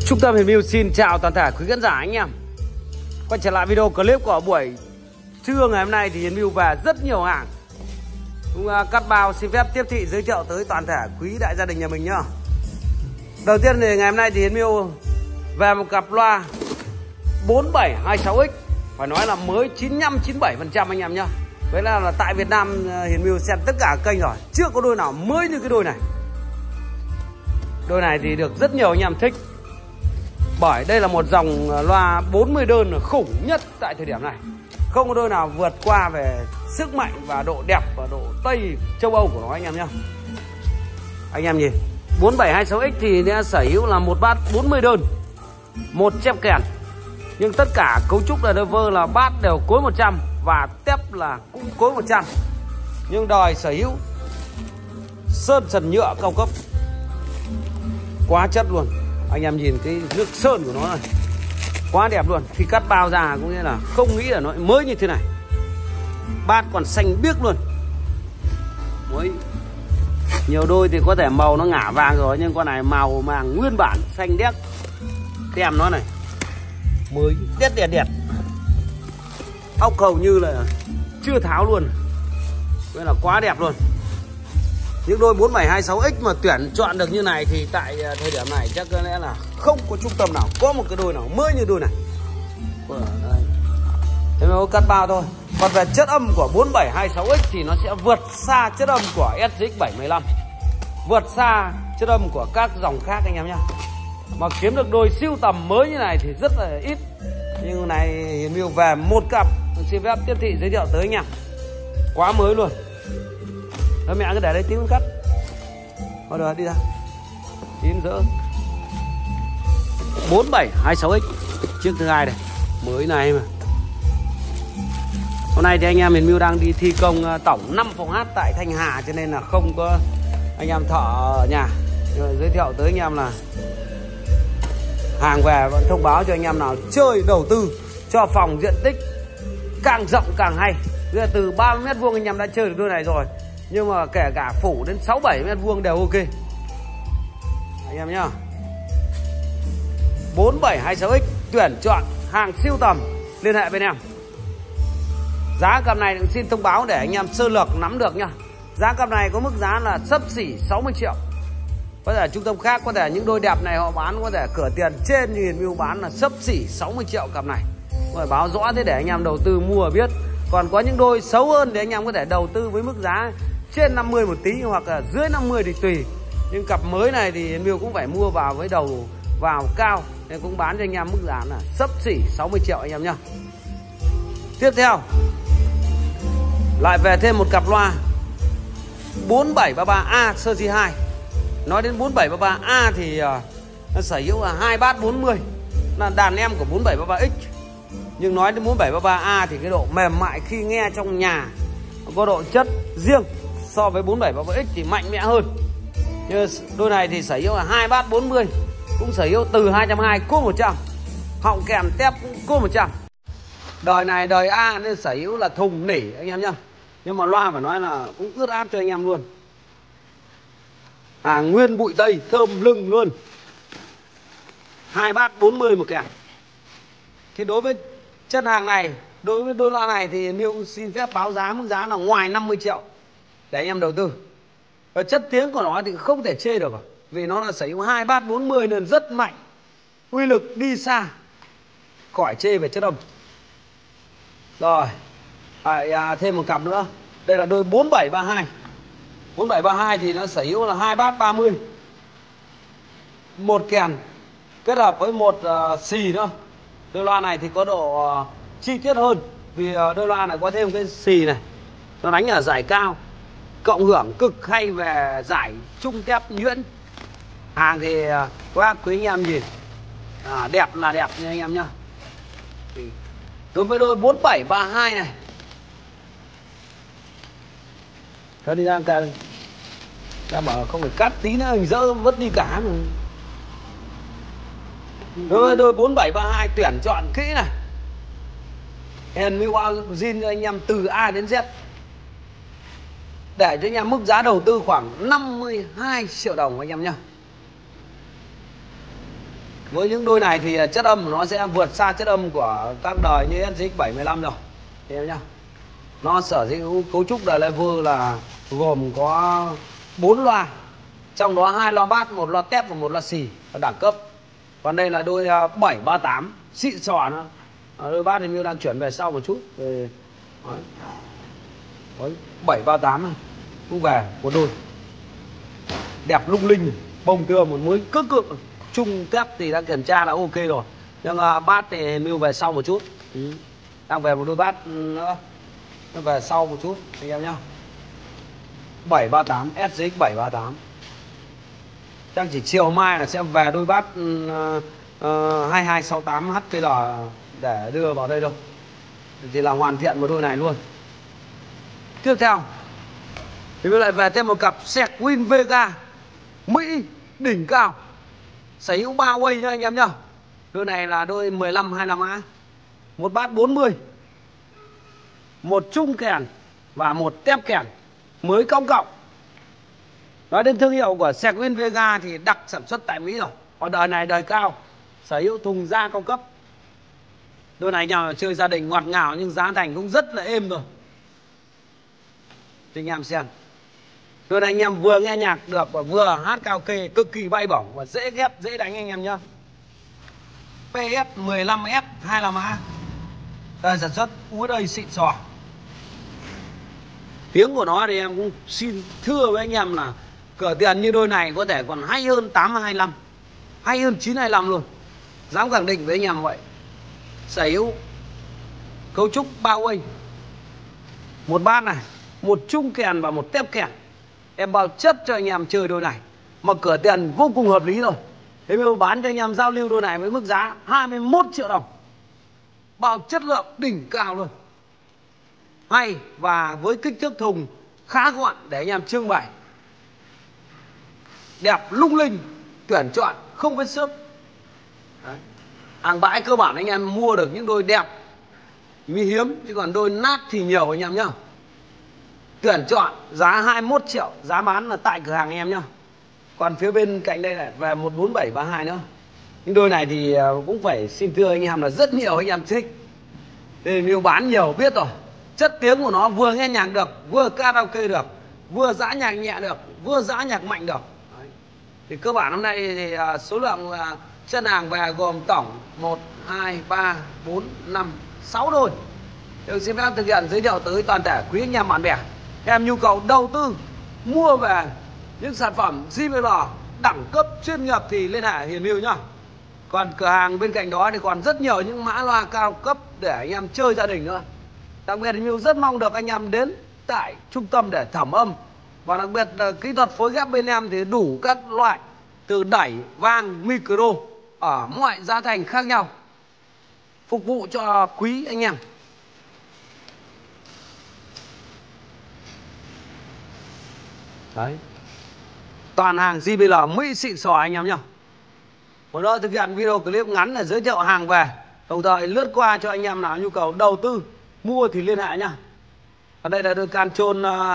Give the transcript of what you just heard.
Trung tâm Hiền Mưu xin chào toàn thể quý khán giả anh em. Quay trở lại video clip của buổi trưa ngày hôm nay thì Hiền Mưu về rất nhiều hàng. Cũng cắt bao xin phép tiếp thị giới thiệu tới toàn thể quý đại gia đình nhà mình nhá. Đầu tiên thì ngày hôm nay thì Hiền Mưu về một cặp loa 4726X, phải nói là mới 95-97% anh em nhá. Vậy là tại Việt Nam Hiền Mưu xem tất cả kênh rồi, chưa có đôi nào mới như cái đôi này. Đôi này thì được rất nhiều anh em thích, bởi đây là một dòng loa 40 đơn khủng nhất tại thời điểm này. Không có đôi nào vượt qua về sức mạnh và độ đẹp và độ Tây châu Âu của nó anh em nhá. Anh em nhìn 4726X thì đã sở hữu là một bát 40 đơn, một chép kèn, nhưng tất cả cấu trúc là driver là bát đều cối 100 và tép là cũng cối 100. Nhưng đòi sở hữu sơn trần nhựa cao cấp, quá chất luôn. Anh em nhìn cái nước sơn của nó này, quá đẹp luôn. Khi cắt bao ra cũng như là không nghĩ là nó mới như thế này. Bát còn xanh biếc luôn. Mới nhiều đôi thì có thể màu nó ngả vàng rồi, nhưng con này màu màng nguyên bản xanh đét. Tem nó này mới đét. Ốc hầu như là chưa tháo luôn. Vậy là quá đẹp luôn. Những đôi 4726X mà tuyển chọn được như này thì tại thời điểm này chắc có lẽ là không có trung tâm nào có một cái đôi nào mới như đôi này. Thế mà có cắt bao thôi. Còn về chất âm của 4726X thì nó sẽ vượt xa chất âm của SX715, vượt xa chất âm của các dòng khác anh em nhá. Mà kiếm được đôi siêu tầm mới như này thì rất là ít. Nhưng này Hiền Mưu về một cặp xin phép tiếp thị giới thiệu tới anh em. Quá mới luôn. Thôi mẹ cứ để đây tí con cắt. Thôi được, đi ra. Tím dỡ 4726X chiếc thứ hai này, mới này mà. Hôm nay thì anh em Hiền Mưu đang đi thi công tổng 5 phòng hát tại Thanh Hà, cho nên là không có anh em thợ ở nhà. Giới thiệu tới anh em là hàng về vẫn thông báo cho anh em nào chơi đầu tư cho phòng diện tích càng rộng càng hay. Từ 30 m² anh em đã chơi được đôi này rồi, nhưng mà kể cả phủ đến 6-7 m² đều ok anh em nhá. 4726X tuyển chọn hàng siêu tầm, liên hệ bên em. Giá cặp này cũng xin thông báo để anh em sơ lược nắm được nhá. Giá cặp này có mức giá là xấp xỉ 60 triệu. Có thể trung tâm khác, có thể những đôi đẹp này họ bán có thể cửa tiền trên, như Hiền Mưu bán là xấp xỉ 60 triệu cặp này. Phải báo rõ thế để anh em đầu tư mua biết. Còn có những đôi xấu hơn thì anh em có thể đầu tư với mức giá trên 50 một tí hoặc là dưới 50 thì tùy. Nhưng cặp mới này thì Hiền Mưu cũng phải mua vào với đầu vào cao, nên cũng bán cho anh em mức giá là xấp xỉ 60 triệu anh em nhá. Tiếp theo lại về thêm một cặp loa 4733A sơ G2. Nói đến 4733A thì nó sở hữu là 2 bát 40, là đàn em của 4733X. Nhưng nói đến 4733A thì cái độ mềm mại khi nghe trong nhà có độ chất riêng so với 4733X thì mạnh mẽ hơn. Như đôi này thì sở hữu là 2 bát 40, cũng sở hữu từ 220 cốt 100, họng kèm tép cũng cốt 100. Đời này đời A nên sở hữu là thùng nỉ anh em nhá. Nhưng mà loa phải nói là cũng ướt át cho anh em luôn. Nguyên bụi tây thơm lưng luôn. 2 bát 40 một kèm. Thì đối với chất hàng này, đối với đôi loa này thì Mưu xin phép báo giá mức giá là ngoài 50 triệu để anh em đầu tư. Và chất tiếng của nó thì không thể chê được, vì nó là sở hữu 2 bát 40 nên rất mạnh, uy lực đi xa, khỏi chê về chất âm. Rồi thêm một cặp nữa. Đây là đôi 4732. 4732 thì nó sở hữu là 2 bát 30, một kèn kết hợp với một xì nữa. Đôi loa này thì có độ chi tiết hơn, vì đôi loa này có thêm cái xì này, nó đánh ở giải cao, cộng hưởng cực hay về giải trung tép nhuyễn. Hàng thì các quý anh em nhìn đẹp là đẹp nha anh em nhá. Đối với đôi 4732 này, thôi đi ra ta bảo không phải cắt tí nữa mình dỡ vứt đi cả mà. Đối với đôi 4732 tuyển chọn kỹ này, Hiền Mưu zin cho anh em từ A đến Z, để cho anh em mức giá đầu tư khoảng 52 triệu đồng anh em nhá. Với những đôi này thì chất âm của nó sẽ vượt xa chất âm của các đời như SX715 rồi. Em nhá. Nó sở hữu cấu trúc đời level là gồm có 4 loa. Trong đó 2 loa bass, 1 loa tép và 1 loa xì ở đẳng cấp. Còn đây là đôi 738 xịn sò nữa. Đôi bass thì Miu đang chuyển về sau một chút. Đấy, 738 này. Cũng về một đôi. Đẹp lung linh, bông tưa một mối cực cực. Chung tép thì đã kiểm tra là ok rồi. Nhưng bass thì Miu về sau một chút. Đang về một đôi bass nữa. Nó về sau một chút anh em nhá. 738 SX 738. Chắc chỉ chiều mai là sẽ về đôi bass 2268 HPL để đưa vào đây thôi. Thì là hoàn thiện một đôi này luôn. Tiếp theo thì mới lại về thêm một cặp Segwin Vega Mỹ đỉnh cao, sở hữu 3 way nha anh em nhá. Đôi này là đôi 15-25A, một bass 40, một chung kèn và một tép kèn mới cong cộng. Nói đến thương hiệu của Segwin Vega thì đặc sản xuất tại Mỹ rồi. Còn đời này đời cao, sở hữu thùng da cao cấp. Đôi này nhờ chơi gia đình ngọt ngào nhưng giá thành cũng rất là êm rồi. Thì anh em xem. Đôi này anh em vừa nghe nhạc được và vừa hát karaoke cực kỳ bay bổng và dễ ghép, dễ đánh anh em nhá. PS 15F 25A. Đời sản xuất USA xịn sò. Tiếng của nó thì em cũng xin thưa với anh em là cửa tiền như đôi này có thể còn hay hơn 825, hay hơn 925 luôn. Dám khẳng định với anh em vậy. Sở hữu cấu trúc 3 way, một bass này, một chung kèn và một tép kèn. Em bao chất cho anh em chơi đôi này mà cửa tiền vô cùng hợp lý rồi. Thế mới bán cho anh em giao lưu đôi này với mức giá 21 triệu đồng. Bao chất lượng đỉnh cao luôn. Hay và với kích thước thùng khá gọn để anh em trưng bày. Đẹp lung linh, tuyển chọn không vết xước. Đấy. Hàng bãi cơ bản anh em mua được những đôi đẹp vì hiếm, chứ còn đôi nát thì nhiều anh em nhá. Tuyển chọn giá 21 triệu, giá bán là tại cửa hàng anh em nhá. Còn phía bên cạnh đây là về 14732 nữa. Những đôi này thì cũng phải xin thưa anh em là rất nhiều anh em thích. Nên nếu bán nhiều biết rồi. Chất tiếng của nó vừa nghe nhạc được, vừa karaoke được, vừa dã nhạc nhẹ được, vừa dã nhạc mạnh được. Đấy. Thì cơ bản hôm nay thì số lượng chân hàng về gồm tổng 1, 2, 3, 4, 5, 6 đôi. Tôi xin phép thực hiện giới thiệu tới toàn thể quý anh em bạn bè. Em nhu cầu đầu tư mua về những sản phẩm JBL đẳng cấp chuyên nghiệp thì liên hệ Hiền Miu nhá. Còn cửa hàng bên cạnh đó thì còn rất nhiều những mã loa cao cấp để anh em chơi gia đình nữa. Đặc biệt Miu rất mong được anh em đến tại trung tâm để thẩm âm. Và đặc biệt là kỹ thuật phối ghép bên em thì đủ các loại từ đẩy, vang, micro ở mọi giá thành khác nhau, phục vụ cho quý anh em. Đấy. Toàn hàng JBL Mỹ xịn sò anh em nhá. Một đó thực hiện video clip ngắn để giới thiệu hàng về, đồng thời lướt qua cho anh em nào nhu cầu đầu tư mua thì liên hệ nhá. Ở đây là đôi can trôn